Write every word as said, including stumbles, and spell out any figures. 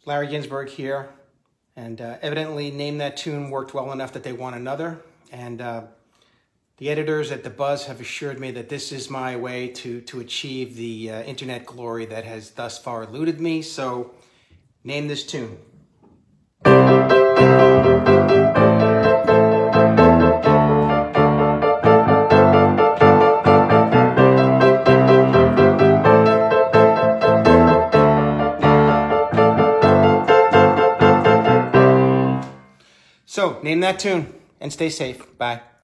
Larry Ginsberg here, and uh, evidently Name That Tune worked well enough that they want another, and uh, the editors at The Buzz have assured me that this is my way to, to achieve the uh, internet glory that has thus far eluded me, so name this tune. So, name that tune and stay safe. Bye.